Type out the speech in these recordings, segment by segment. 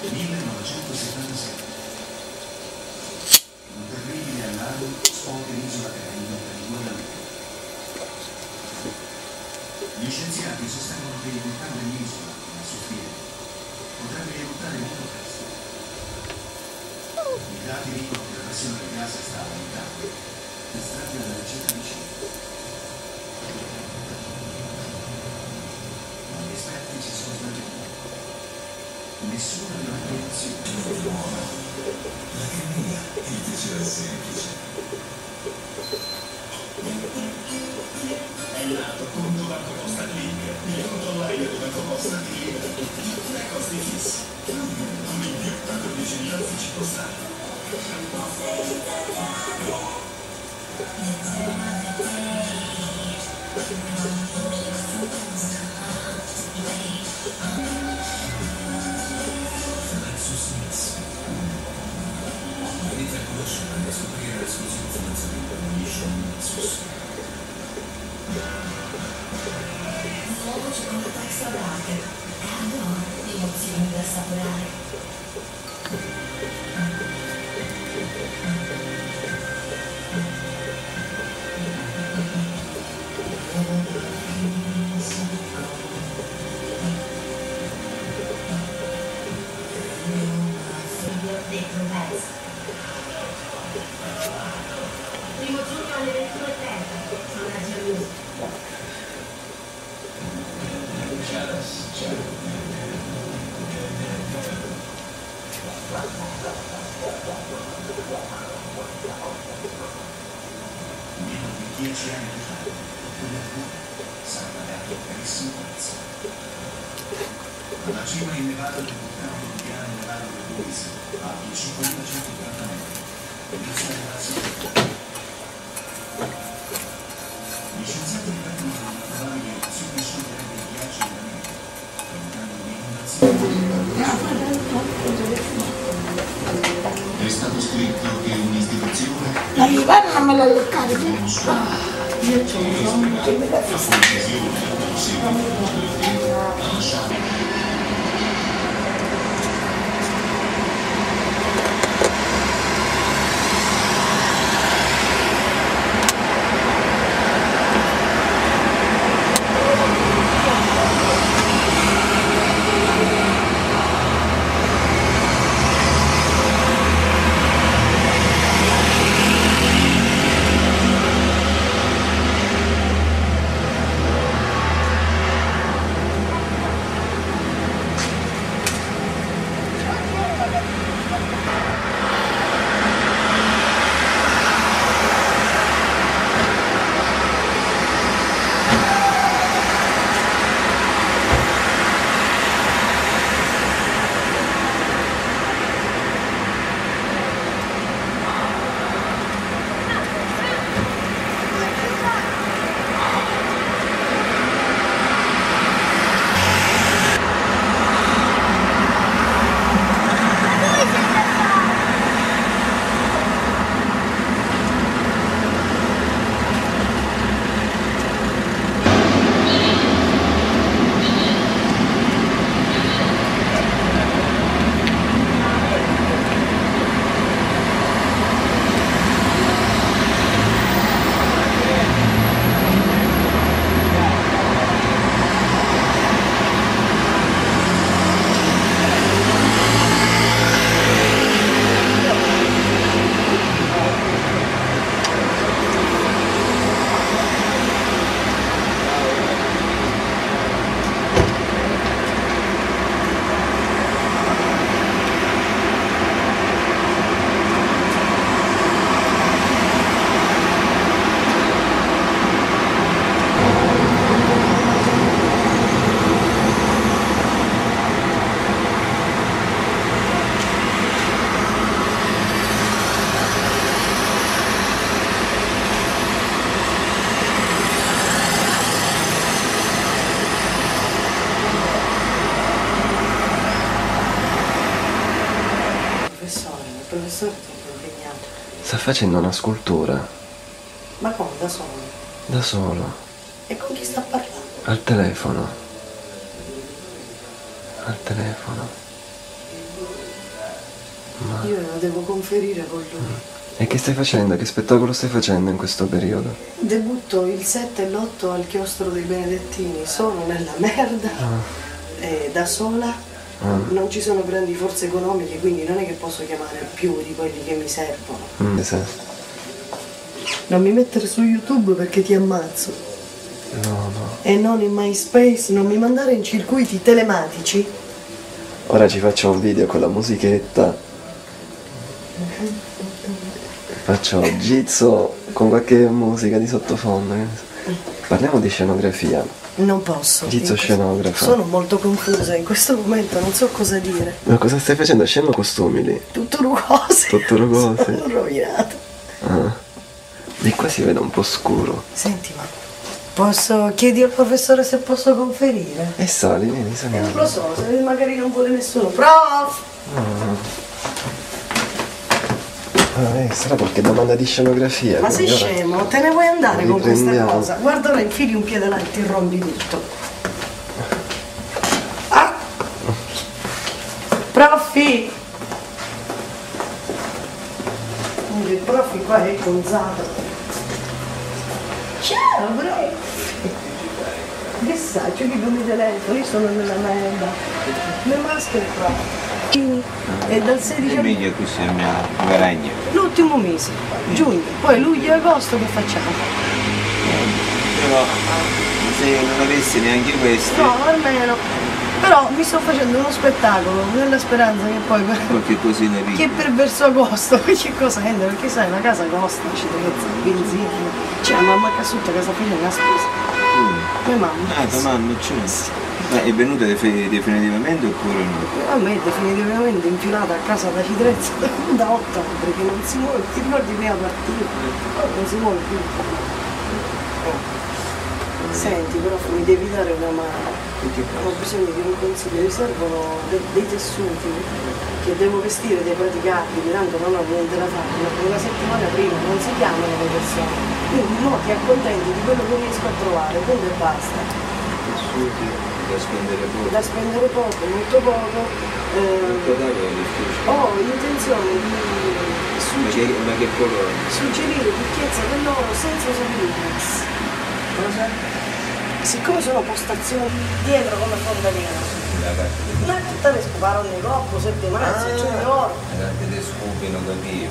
1977. Un terribile allarme scuote l'isola caraibica di Guadalupe. Gli scienziati sostengono che il vulcano dell'isola, la Sofia, potrebbe eruttare molto presto. I dati dicono che la pressione del gas sta aumentando, estratti dalla ricerca di cibo. Ma gli esperti ci sono sbagliati. Nessuna delle reazioni è buona. La chemia invece è semplice. È nato con Tobacco Constant Link. Il controllare del Tobacco Constant Link. La costi fissi. Con in più 14.000 uffici postali. Inizia a conoscere e scoprire le sue informazioni per ogni show Nexus. Nuovo cioccolato extra dark. Adoro emozioni da assaporare. Dentro Vez. 1 giugno alle 21:30. Sono a Gianluca. Meno di 10 anni fa, quella sarà pagato carissimo prezzo. Alla cima innevata del vulcano colombiano Nevado del Ruiz, alto 5.140 metri, inizia l'elevazione. Gli scienziati ripetono che una probabile eruzione scioglierebbe il ghiaccio dell'America, provocando un'inondazione. È stato scritto che un'istituzione Ma mi guarda, non me la leccare. Io c'ho un sonno che mi la conclusione del seguito ha lasciato. Professore, troppo impegnato. Sta facendo una scultura. Ma come, da solo? Da solo. E con chi sta parlando? Al telefono. Al telefono. Io lo devo conferire con lui. E che stai facendo? Che spettacolo stai facendo in questo periodo? Debutto il 7 e l'8 al chiostro dei Benedettini. Sono nella merda, da sola. Non ci sono grandi forze economiche, quindi non è che posso chiamare più di quelli che mi servono. Sì. Non mi mettere su YouTube perché ti ammazzo. No. E non in MySpace, non mi mandare in circuiti telematici. Ora ci faccio un video con la musichetta. Faccio gizzo con qualche musica di sottofondo. Parliamo di scenografia. Non posso. Gizzo scenografo. Sono molto confusa in questo momento, non so cosa dire. Ma cosa stai facendo? Scendo costumi lì. Tutto rugoso. Tutto rugoso. Sono rovinato. Di qua si vede un po' scuro. Senti, ma posso chiedi al professore se posso conferire? E sali, vieni, Non saliamo. lo so, se magari non vuole nessuno. Prof! Sarà qualche domanda di scenografia. Ma sei quindi ora scemo? Te ne vuoi andare con questa riprendiamo. cosa? Guarda, ora infili un piede là e ti rompi tutto. Ah! Profi! Il profi qua è gonzato. Ciao, prof! Che sai, c'è chi mi telefono, io sono nella merda. Le maschere prof. E dal 16 Meglio così a mia guaragna. l'ultimo mese, giugno, poi luglio e agosto che facciamo? Però se non avessi neanche questi, No, almeno. Però mi sto facendo uno spettacolo nella speranza che poi qualche cosina che piccola. per verso agosto che cosa rende? Perché sai, la casa costa, ci deve essere benzina. C'è la mamma casutta, casa figlia una spesa. Mia mamma. Ah, tua mamma c'è. Ma è venuta definitivamente oppure no? A me è definitivamente infilata a casa da Citrezza da 8 ottobre che non si muove, ti ricordi prima partita? Non si muove più. Senti, però mi devi dare una mano. Ho bisogno di un consiglio, mi servono dei tessuti che devo vestire dei praticabili, tanto non ho niente da fare, ma una settimana prima non si chiamano le persone. Quindi no, ti accontenti di quello che riesco a trovare, punto e basta. Tessuti da spendere poco. Da spendere poco, molto poco. Totale è difficile. Ho intenzione di Ma che colore? suggerire ricchezza dell'oro senza usare il mix. Cosa? Siccome sono postazioni dietro come fondalina, La carta ma tutta le scoparo nel coppo, 7 marzo, c'è oro. dei scopi non capivo.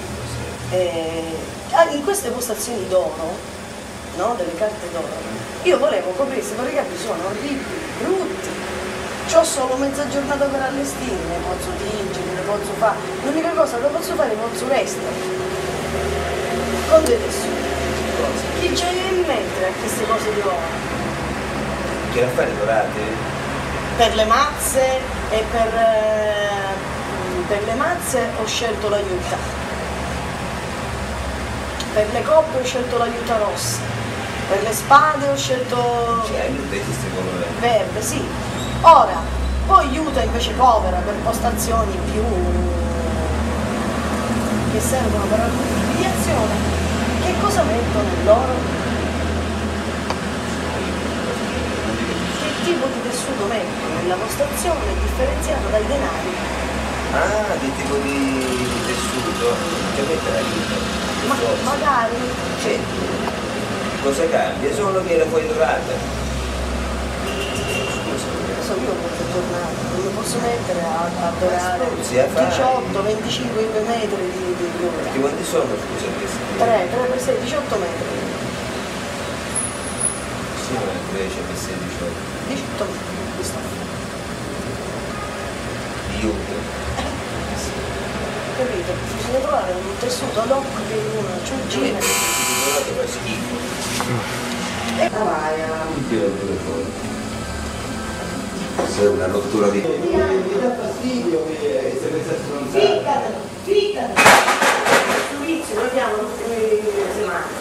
In queste postazioni d'oro, no? Delle carte d'oro, io volevo coprirsi, perché i capi sono orribili, brutti. C'ho solo mezza giornata per allestire, ne posso tingere, ne posso fare. L'unica cosa che posso fare è posso restare. Con dei tessuti. Chi c'è in mente a queste cose di oro? Che affari dorate? Per le mazze e per le mazze ho scelto l'aiuta. Per le coppe ho scelto l'aiuta rossa. Per le spade ho scelto Cioè, non esiste colore. verde, sì. Ora, poi aiuta invece povera per postazioni più che servono per alcuni tipi di azione. Che cosa metto nell'oro? Che tipo di tessuto metto nella postazione differenziata dai denari? Ah, che tipo di tessuto? Che mette l'aiuto? Ma magari Cioè, cosa cambia? Solo che la puoi dorata. adesso io ho questa giornata, non mi posso mettere a dorare Scusi, a fare. 18-25 metri di ora. Che quanti sono, scusa, questi? 3 per 6, 18 metri. Sì, ma 13 per 16 18 metri di stoffa. di aiuto. Capito? Bisogna trovare un tessuto ad hoc che una ciuccina. Dorato fa schifo. E vai Non tiro pure fuori. Sei una rottura di... Ficatelo, ficatelo. Questo vizio lo chiamano tutte le settimane.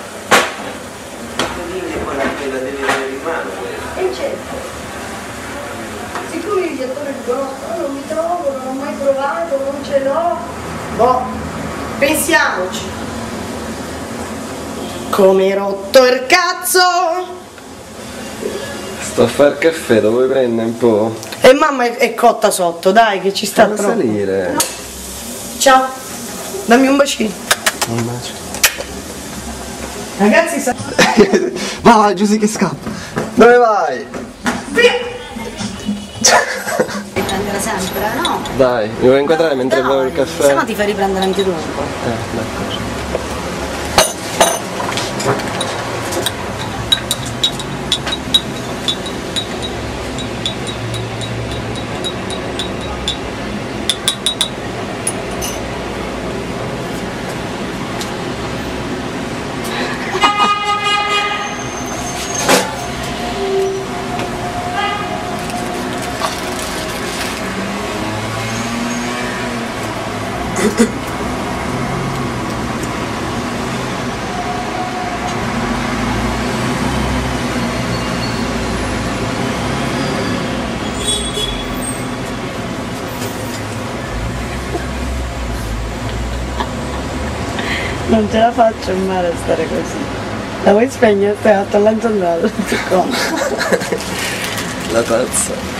Poi la devi avere in mano questa. E certo. Siccome il direttore dicono non mi trovo, non ho mai provato, non ce l'ho. Boh, pensiamoci. Come hai rotto il cazzo? Sto a far caffè, lo vuoi prendere un po'? E mamma è cotta sotto, dai, che ci sta Fallo troppo. salire. Ciao, dammi un bacino. Un bacio. Ragazzi, Vai, Giusy che scappa. Dove vai? Riprendere sempre, no? Dai, mi vuoi inquadrare mentre bevo il caffè? Se no ti fai riprendere anche tu un po'. D'accordo. non ce la faccio in mare a stare così. La vuoi spegnere? Stai a lanciando La tazza.